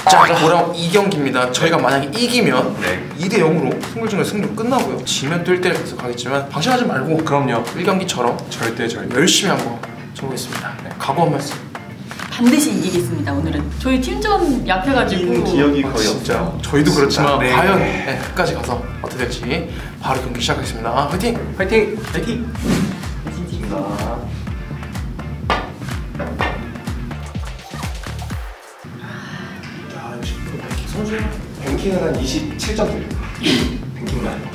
자, 그럼 이 경기입니다. 저희가 만약에 이기면 2대 0으로 승부중에 승부 끝나고요. 지면 또 1대1 계속 가겠지만 방심하지 말고 그럼요. 1경기처럼 절대 열심히 한번 쳐보겠습니다. 각오 한 말씀. 반드시 이기겠습니다. 오늘은 저희 팀전 약해가지고 기억이 거의 없죠. 저희도 그렇지만 과연 끝까지 가서 어떻게 될지 바로 경기 시작하겠습니다. 화이팅! 화이팅! 화이팅! 야, 역시 뱅킹 선수. 뱅킹은 한 27점 됩니다. 뱅킹만.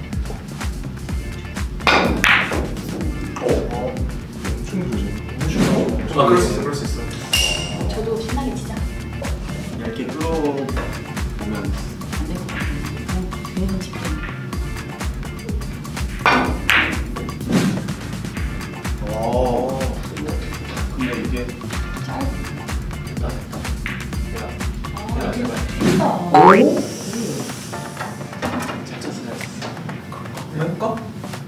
그럴 수 있어, 그럴 수 있어. 저도 신나게 치자. 얇게 뚫어보면 안 될 것 같아요. 얘는 지금 근데 이게 짧. 잘 쳤어요. 해볼까?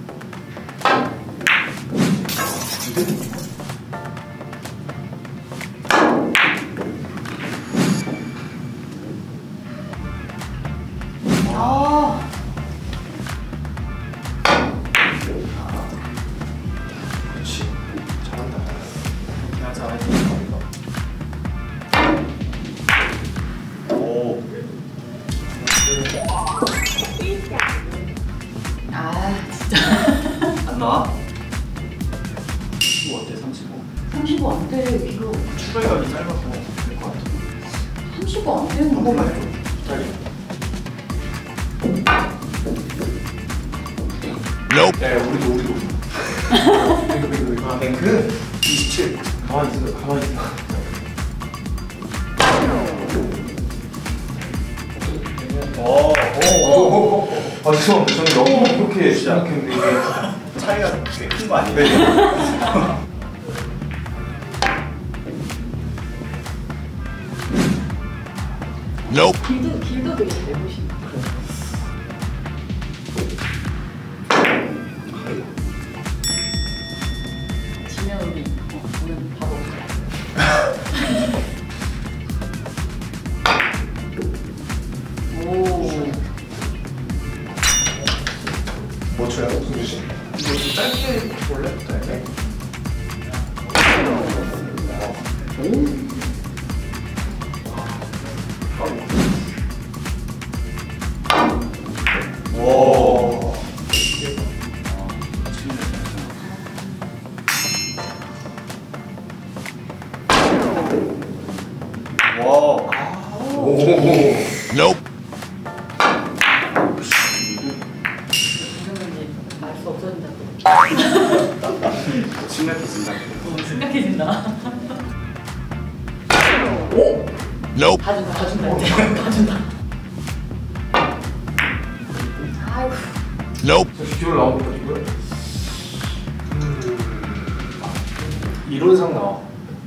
그렇지. 잘한다. 오. 진짜. 안 나와? 35 어때? 35? 35 안 돼. 이거 출발각이 짧아서 될 것 같아. 35 안 되는 거. 해줘. 야, 우리도. 뱅크 27. 가만히 있어. 죄송합니다. 저는 너무 이렇게 생각했는데 이게 차이가 꽤 큰 거 아니에요? 길도 되게 잘 보시네. 지면 우리 오늘 밥 없어. 오. 뭐 쳐야 돼? 승주 씨? 이거 좀 짧게 볼래? 짧게. 오. 와. Nope. 이러면 이제 말수 없어진다. 심각해진다. 생각해진다. Nope. 봐준다 이제. 봐준다. 아이고. Nope. 기울 나옵니까 지금? 이론상 나와.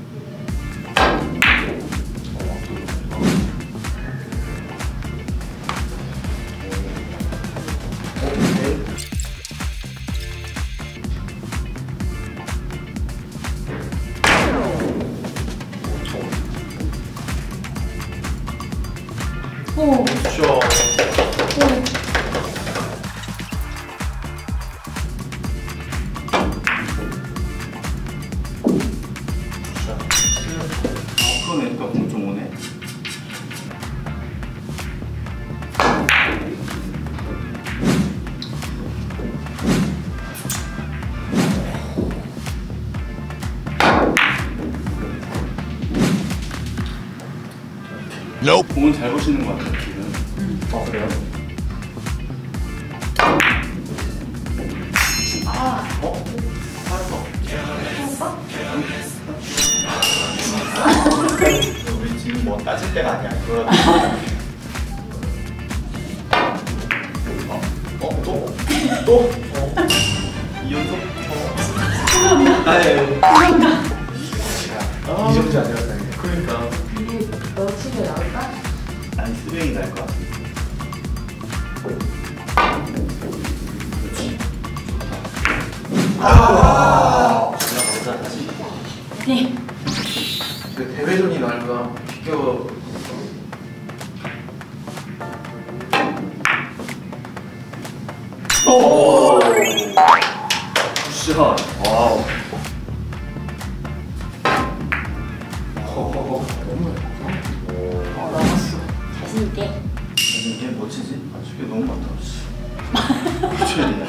오. 그렇죠. 그러네. 또 엄청 오네. Nope. 공은 잘 보시는 것 같아요, 지금. 그래요? 우리 지금 뭐 따질 때가 아니야. 그거. 또? 또? 2연속? 죄송합니다. 아예. 이 정도 아니라 다행이네. 그러니까. 이게 너 치면 나올까? 아니, 스윙이 날 것 같아. 그렇지. 올라가보자, 다시. 네. 그 대회전이 날과 비교 굿샷. 와우. 자신있게. 이게 뭐지? 아, 저게 너무 많다. 붙여야 되냐?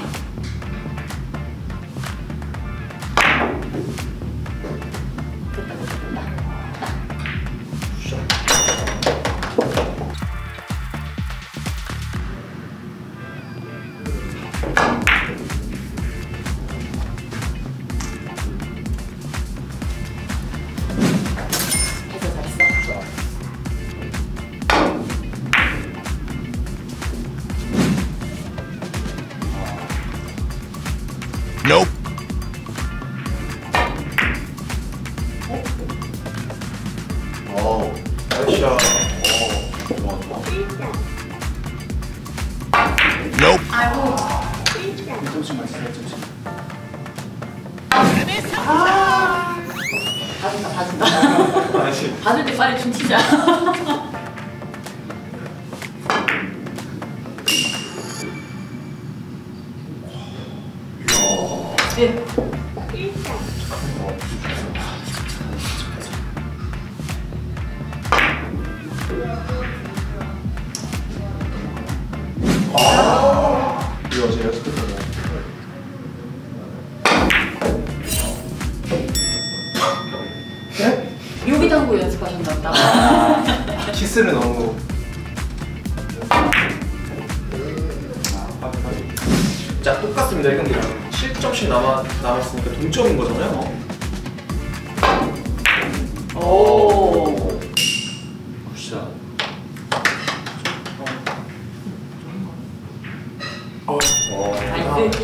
Nope. 와우. 나이스야. Nope. 아이고. 조금씩만 있어요, 조금씩. 봐준다. 아저씨. 봐줄 때 빨리 춤 치자. 네. 이거 어제 연습했던 거. 요리당구 연습하셨나? 키스를 너무. 자, 똑같습니다. 1경기랑 7점씩 남았으니까 동점인 거잖아요. 오. 굿샷. 나이스.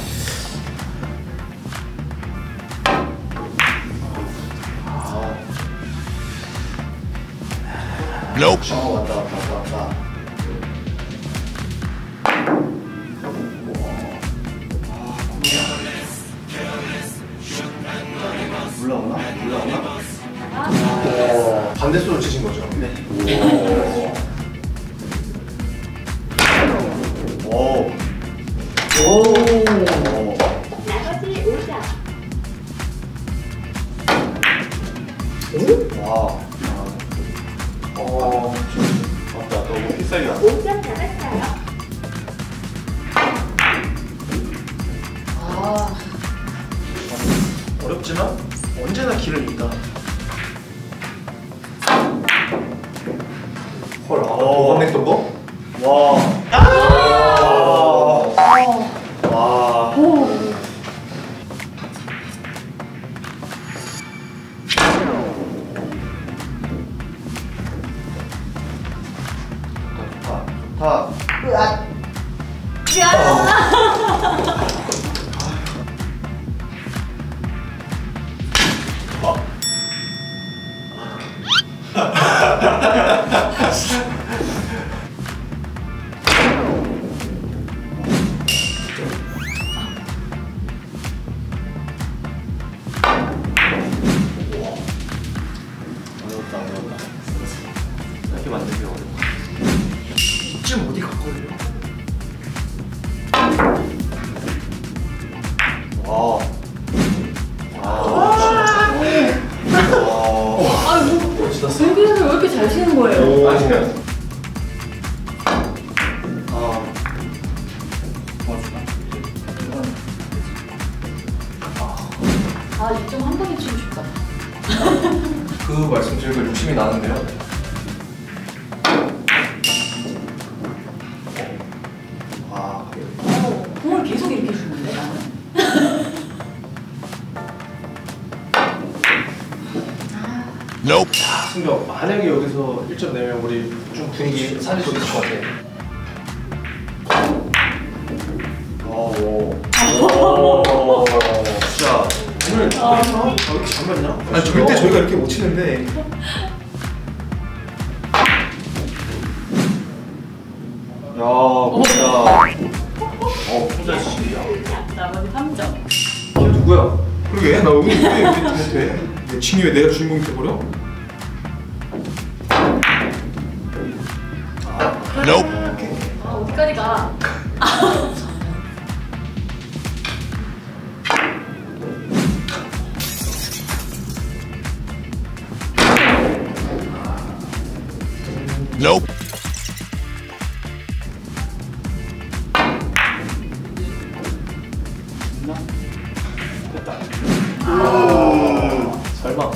Nope. 왔다. 올라오나? 반대손으로 치신 거죠? 네. 오. 와. 맞다. 너무 pit살이다. 5점 잡았어요. 아. 어렵지만 언제나 길은 있다. 헐, 도망냈던 거? 와. 와. 좋다. 어려웠다. 이렇게 만들기 어려워. 이쯤 어디 갔거든요? 와. 아이고. 여기서 왜 이렇게 잘 치는 거예요? 아니야. 아, 2점 한 번에 치고 싶다. 그 말씀 드리니까 욕심이 나는데요. 와. 공을 계속 이렇게 주는데 나는. Nope. 승경, 만약에 여기서 1점 내면 우리 좀 분위기 살릴 수 있을 것 같아. 오. 진짜 오늘 왜 이렇게 잘 맞냐? 아니 절대 저희가 이렇게 못 치는데. 야, 뭐야. 혼자 치기야. 나머지 3점. 걔 누구야? 그러게, 나 여기 왜 이렇게 못해? 내 진이 왜 내가 주인공이 돼버려? Nope. 아, 어디까지 가? Nope. 됐다. 설마.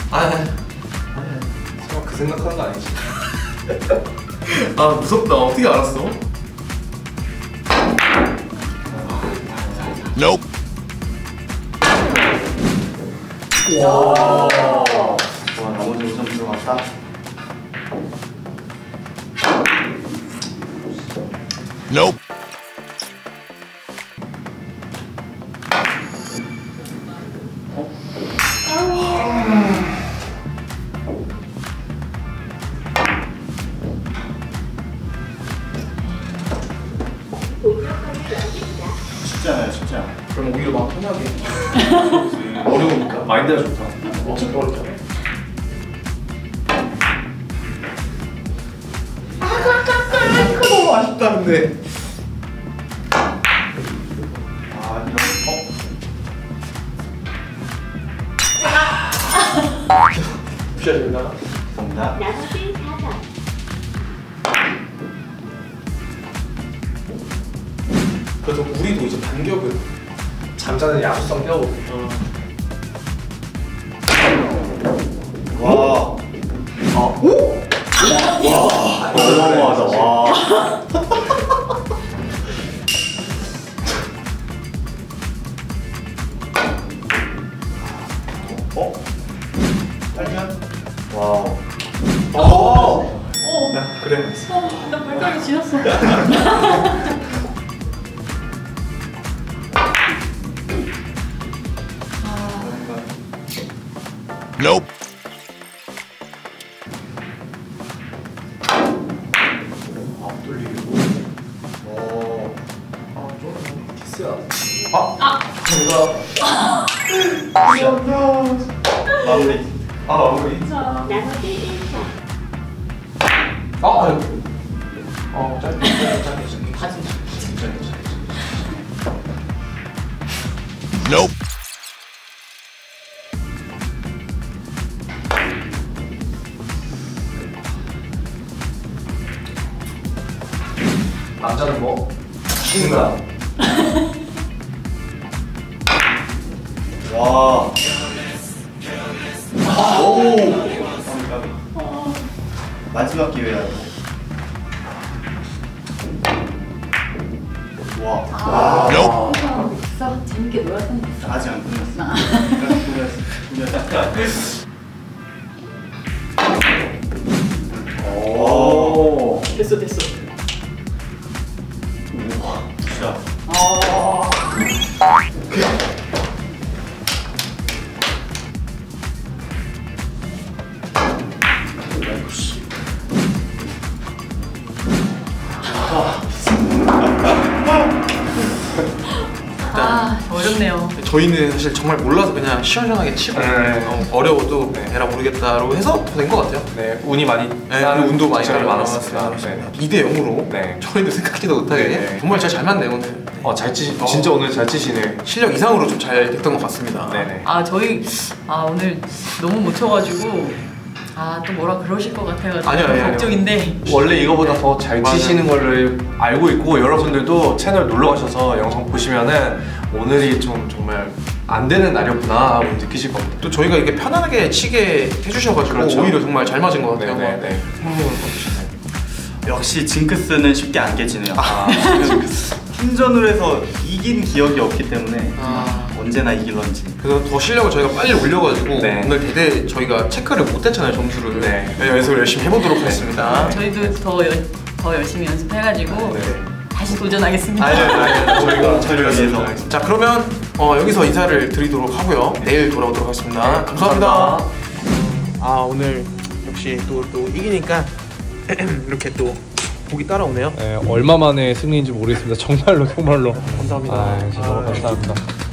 설마 그 생각하는 거 아니지? 아 무섭다. 어떻게 알았어? Nope. 와, 나머지 5점 들어갔다. Nope. 쉽지 않아요, 쉽지 않아. 그럼 오히려 마음 편하게. 어려우니까. 마인드가 좋다. 어차피 어렵다. 너무 아쉽다 근데. 아, 이런 무시해야 된다. 감사합니다. 나머지 4점. 그래서 우리도 이제 반격은 잠자는 야수성 뼈고. 와. 아, 오? 와. 너무하다. 와. 어? 빨면? 와. 오. 그래. 나 발가락이 지났어. Nope. 안 돌리고. 오. 좀 키스야. 마무리. 마무리. 나머지 1점. 짧게. 바지. Nope. 남자는 뭐? 신가. 와. 오. 마지막 기회야. 와. Nope. 있어. 재밌게 놀았으면 됐어. 아직 안 끝났어. 오. 됐어 됐어. 진짜. 어렵네요. 저희는 사실 정말 몰라서 그냥 시원시원하게 치고 어려워도 에라 모르겠다로 해서 더 된 것 같아요. 네, 운이 많이 그리고 운도 많이 잘 많았습니다. 많았습니다. 2대 0으로 네. 저희도 생각지도 못하게 네. 정말 잘 맞네요 오늘. 진짜 오늘 잘 치시네. 실력 이상으로 좀 잘 됐던 것 같습니다. 네네. 저희 오늘 너무 못 쳐가지고 또 뭐라 그러실 것 같아가지고 아니요. 걱정인데. 원래 이거보다 더 잘 맞아요. 치시는 거를 알고 있고 여러분들도 채널 놀러 가셔서 영상 보시면은 오늘이 좀 정말 안 되는 날이었구나 하고 느끼실 겁니다. 또 저희가 이렇게 편안하게 치게 해주셔가지고 그렇죠. 오히려 정말 잘 맞은 것 같아요. 네네네. 역시 징크스는 쉽게 안 깨지네요. 팀전으로 해서 이긴 기억이 없기 때문에 언제나 이길런지. 그래서 더 실력을 저희가 빨리 올려가지고 네. 오늘 대대 저희가 체크를 못했잖아요 점수를. 네. 연습을 열심히 해보도록 하겠습니다. 저희도 더 열심히 연습해가지고 네. 다시 도전하겠습니다. 저희가 저를 위해서. 자 그러면 여기서 인사를 드리도록 하고요. 내일 돌아오도록 하겠습니다. 감사합니다. 오늘 역시 또 이기니까 이렇게 또 복이 따라오네요. 네, 얼마 만에 승리인지 모르겠습니다. 정말로 감사합니다. 진짜 너무 감사합니다.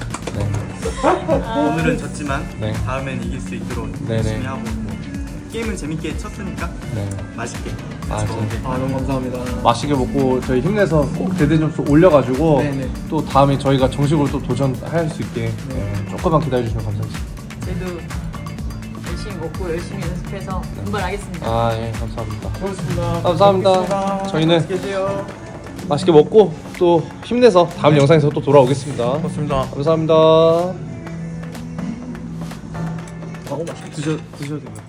오늘은 졌지만 네. 다음엔 이길 수 있도록 네네. 열심히 하고 게임은 재밌게 쳤으니까 네. 맛있게. 너무 감사합니다. 맛있게 먹고 저희 힘내서 꼭 대대 점수 올려가지고 네네. 또 다음에 저희가 정식으로 또 도전할 수 있게 조금만 기다려주시면 감사하겠습니다. 저희도 열심히 먹고 열심히 연습해서 분발하겠습니다. 아, 예, 감사합니다. 고맙습니다. 감사합니다. 저희는 맛있게 먹고 또 힘내서 다음 영상에서 또 돌아오겠습니다. 고맙습니다. 감사합니다. 드셔도 됩니다.